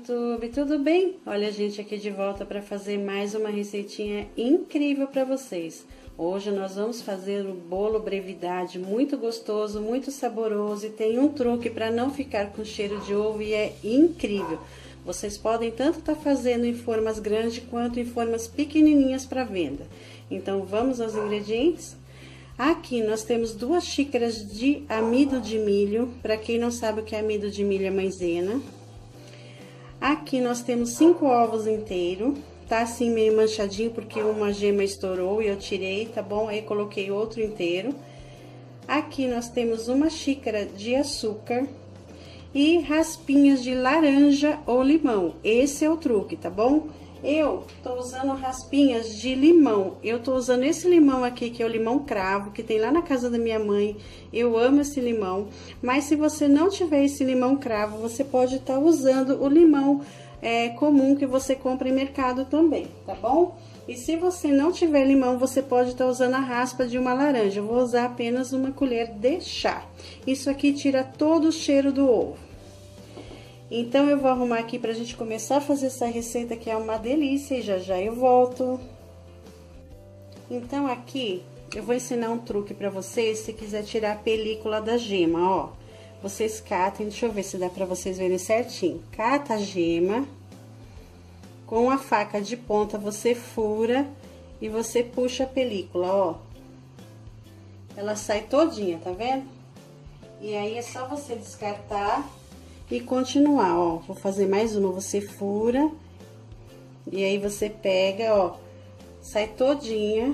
YouTube, tudo bem? Olha a gente aqui de volta para fazer mais uma receitinha incrível para vocês. Hoje nós vamos fazer o bolo brevidade, muito gostoso, muito saboroso e tem um truque para não ficar com cheiro de ovo e é incrível. Vocês podem tanto estar fazendo em formas grandes quanto em formas pequenininhas para venda. Então vamos aos ingredientes? Aqui nós temos 2 xícaras de amido de milho. Para quem não sabe o que é amido de milho, é maisena. Aqui nós temos 5 ovos inteiros. Tá assim meio manchadinho porque uma gema estourou e eu tirei, tá bom? Aí coloquei outro inteiro. Aqui nós temos 1 xícara de açúcar e raspinhas de laranja ou limão. Esse é o truque, tá bom? Eu tô usando raspinhas de limão. Eu tô usando esse limão aqui, que é o limão cravo, que tem lá na casa da minha mãe. Eu amo esse limão. Mas se você não tiver esse limão cravo, você pode estar usando o limão comum que você compra em mercado também, tá bom? E se você não tiver limão, você pode estar usando a raspa de uma laranja. Eu vou usar apenas 1 colher de chá. Isso aqui tira todo o cheiro do ovo. Então, eu vou arrumar aqui pra gente começar a fazer essa receita, que é uma delícia, e já já eu volto. Então, aqui, eu vou ensinar um truque pra vocês, se quiser tirar a película da gema, ó. Vocês catem, deixa eu ver se dá pra vocês verem certinho. Cata a gema, com a faca de ponta você fura e você puxa a película, ó. Ela sai todinha, tá vendo? E aí, é só você descartar e continuar, ó. Vou fazer mais uma, você fura. E aí, você pega, ó, sai todinha.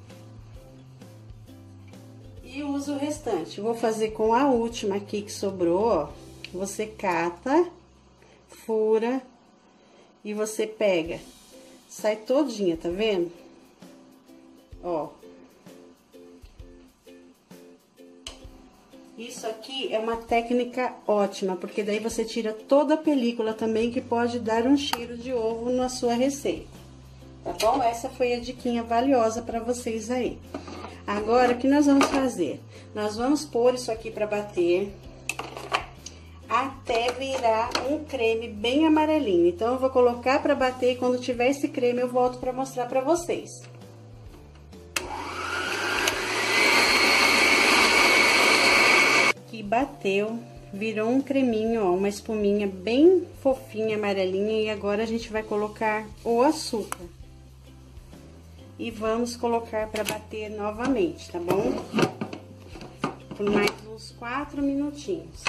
E usa o restante. Vou fazer com a última aqui que sobrou, ó. Você cata, fura e você pega. Sai todinha, tá vendo? Ó. Isso aqui é uma técnica ótima, porque daí você tira toda a película também, que pode dar um cheiro de ovo na sua receita. Tá bom? Essa foi a diquinha valiosa para vocês aí. Agora, o que nós vamos fazer? Nós vamos pôr isso aqui para bater até virar um creme bem amarelinho. Então, eu vou colocar para bater e quando tiver esse creme eu volto para mostrar para vocês. Aqui bateu, virou um creminho, ó, uma espuminha bem fofinha, amarelinha. E agora a gente vai colocar o açúcar. E vamos colocar para bater novamente, tá bom? Por mais uns 4 minutinhos.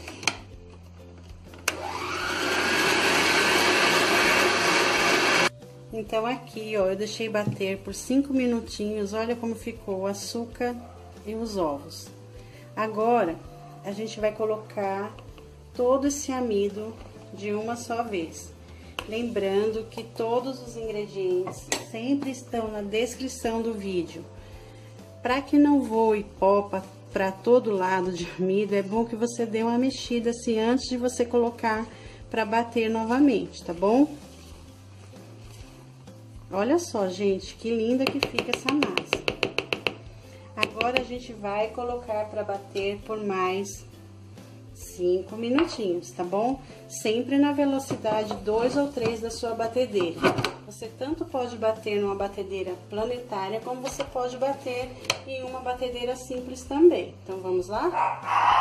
Então, aqui, ó, eu deixei bater por 5 minutinhos. Olha como ficou o açúcar e os ovos. Agora, a gente vai colocar todo esse amido de uma só vez. Lembrando que todos os ingredientes sempre estão na descrição do vídeo. Para que não voe pó para todo lado de amido, é bom que você dê uma mexida assim antes de você colocar para bater novamente, tá bom? Olha só, gente, que linda que fica essa massa. Agora a gente vai colocar para bater por mais 5 minutinhos, tá bom? Sempre na velocidade 2 ou 3 da sua batedeira. Você tanto pode bater numa batedeira planetária, como você pode bater em uma batedeira simples também. Então, vamos lá?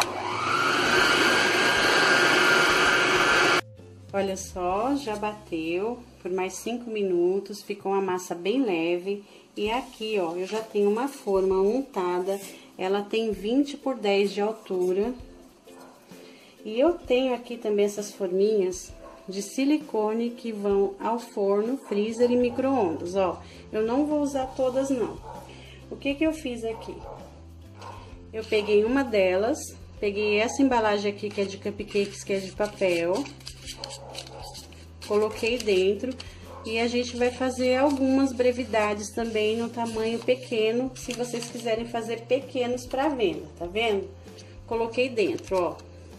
Olha só, já bateu por mais 5 minutos, ficou uma massa bem leve. E aqui, ó, eu já tenho uma forma untada, ela tem 20 por 10 de altura. E eu tenho aqui também essas forminhas de silicone que vão ao forno, freezer e micro-ondas, ó. Eu não vou usar todas, não. O que que eu fiz aqui? Eu peguei uma delas, peguei essa embalagem aqui que é de cupcakes, que é de papel, coloquei dentro e a gente vai fazer algumas brevidades também no tamanho pequeno, se vocês quiserem fazer pequenos para venda, tá vendo? Coloquei dentro, ó.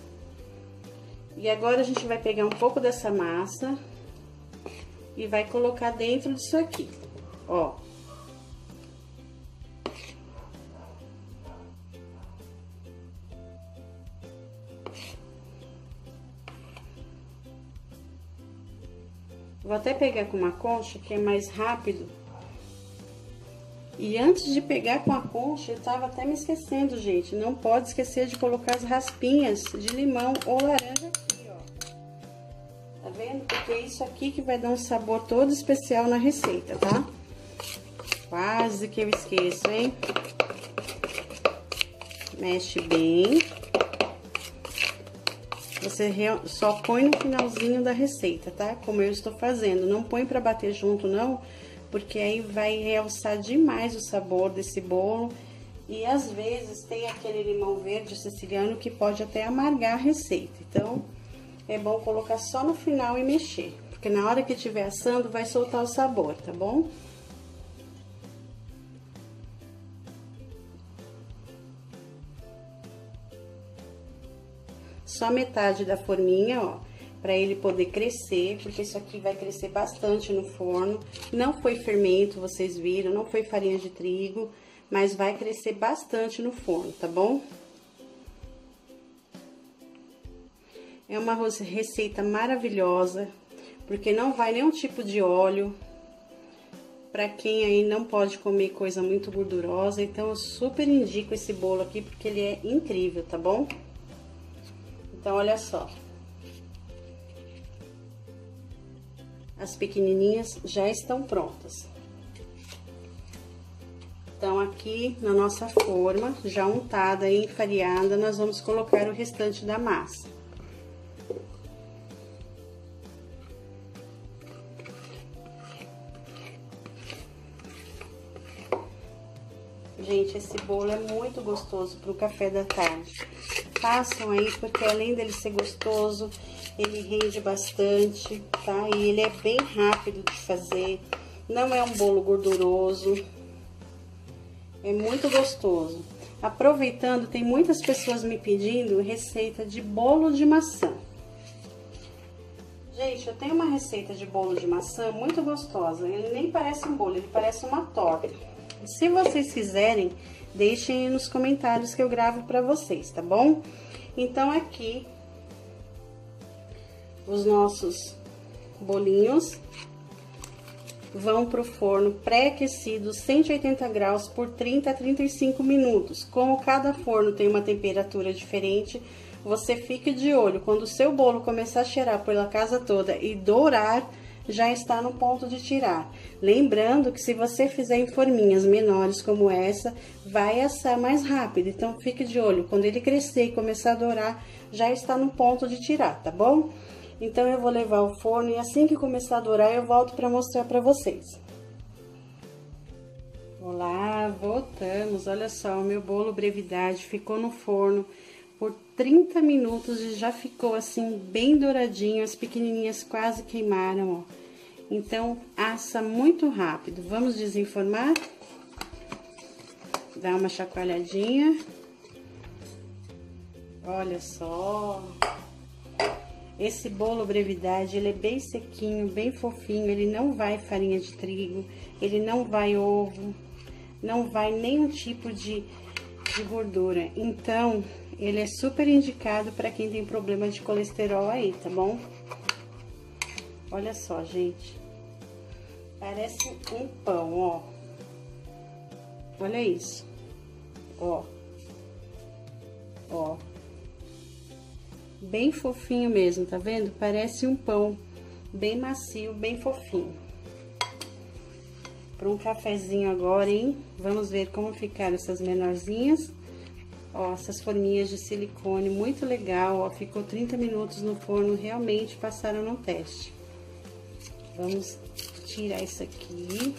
E agora, a gente vai pegar um pouco dessa massa e vai colocar dentro disso aqui, ó. Vou até pegar com uma concha, que é mais rápido. E antes de pegar com a concha, eu tava até me esquecendo, gente. Não pode esquecer de colocar as raspinhas de limão ou laranja aqui, ó. Tá vendo? Porque é isso aqui que vai dar um sabor todo especial na receita, tá? Quase que eu esqueço, hein? Mexe bem. Você só põe no finalzinho da receita, tá? Como eu estou fazendo. Não põe pra bater junto, não, porque aí vai realçar demais o sabor desse bolo. E às vezes tem aquele limão verde siciliano que pode até amargar a receita. Então, é bom colocar só no final e mexer, porque na hora que estiver assando vai soltar o sabor, tá bom? Só metade da forminha, ó, para ele poder crescer, porque isso aqui vai crescer bastante no forno. Não foi fermento, vocês viram, não foi farinha de trigo, mas vai crescer bastante no forno, tá bom? É uma receita maravilhosa, porque não vai nenhum tipo de óleo. Para quem aí não pode comer coisa muito gordurosa, então eu super indico esse bolo aqui, porque ele é incrível, tá bom? Então, olha só. As pequenininhas já estão prontas. Então, aqui na nossa forma, já untada e enfarinhada, nós vamos colocar o restante da massa. Gente, esse bolo é muito gostoso para o café da tarde. Façam aí, porque além dele ser gostoso, ele rende bastante, tá? E ele é bem rápido de fazer, não é um bolo gorduroso, é muito gostoso. Aproveitando, tem muitas pessoas me pedindo receita de bolo de maçã. Gente, eu tenho uma receita de bolo de maçã muito gostosa, ele nem parece um bolo, ele parece uma torta. Se vocês quiserem, deixem nos comentários que eu gravo pra vocês, tá bom? Então, aqui, os nossos bolinhos vão pro forno pré-aquecido, 180 graus por 30 a 35 minutos. Como cada forno tem uma temperatura diferente, você fique de olho. Quando o seu bolo começar a cheirar pela casa toda e dourar, já está no ponto de tirar. Lembrando que se você fizer em forminhas menores como essa, vai assar mais rápido. Então, fique de olho. Quando ele crescer e começar a dourar, já está no ponto de tirar, tá bom? Então, eu vou levar ao forno e assim que começar a dourar, eu volto para mostrar para vocês. Olá, voltamos. Olha só, o meu bolo brevidade ficou no forno por 30 minutos e já ficou assim bem douradinho, as pequenininhas quase queimaram, ó. Então, assa muito rápido. Vamos desenformar? Dá uma chacoalhadinha. Olha só. Esse bolo brevidade, ele é bem sequinho, bem fofinho, ele não vai farinha de trigo, ele não vai ovo, não vai nenhum tipo de gordura. Então, ele é super indicado para quem tem problema de colesterol aí, tá bom? Olha só, gente. Parece um pão, ó. Olha isso. Ó. Ó. Bem fofinho mesmo, tá vendo? Parece um pão bem macio, bem fofinho. Para um cafezinho agora, hein? Vamos ver como ficaram essas menorzinhas. Ó, essas forminhas de silicone, muito legal, ó, ficou 30 minutos no forno, realmente passaram no teste. Vamos tirar isso aqui.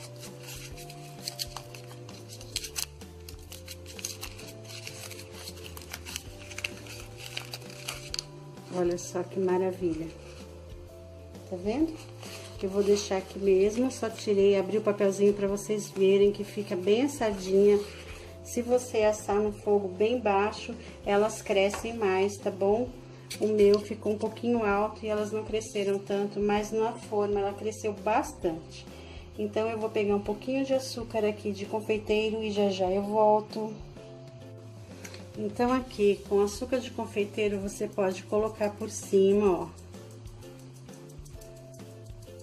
Olha só que maravilha. Tá vendo? Eu vou deixar aqui mesmo, só tirei, abri o papelzinho para vocês verem que fica bem assadinha. Se você assar no fogo bem baixo, elas crescem mais, tá bom? O meu ficou um pouquinho alto e elas não cresceram tanto, mas na forma ela cresceu bastante. Então, eu vou pegar um pouquinho de açúcar aqui de confeiteiro e já eu volto. Então, aqui, com açúcar de confeiteiro, você pode colocar por cima, ó.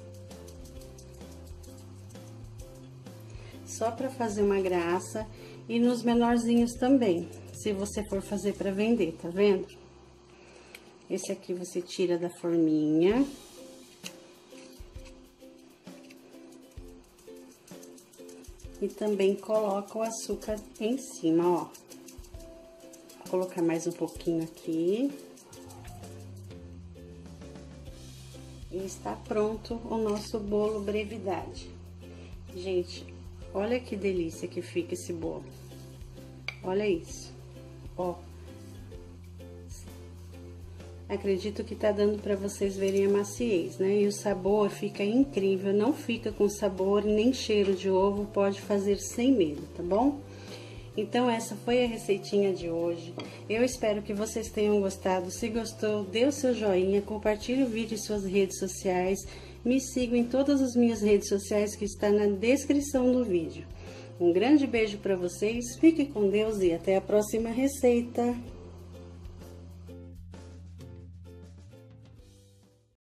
só para fazer uma graça, e nos menorzinhos também, se você for fazer para vender, tá vendo? Esse aqui você tira da forminha. E também coloca o açúcar em cima, ó. Vou colocar mais um pouquinho aqui. E está pronto o nosso bolo brevidade. Gente, olha que delícia que fica esse bolo. Olha isso, ó. Acredito que tá dando para vocês verem a maciez, né? E o sabor fica incrível, não fica com sabor nem cheiro de ovo, pode fazer sem medo, tá bom? Então, essa foi a receitinha de hoje. Eu espero que vocês tenham gostado. Se gostou, dê o seu joinha, compartilhe o vídeo em suas redes sociais. Me sigam em todas as minhas redes sociais que está na descrição do vídeo. Um grande beijo para vocês, fique com Deus e até a próxima receita!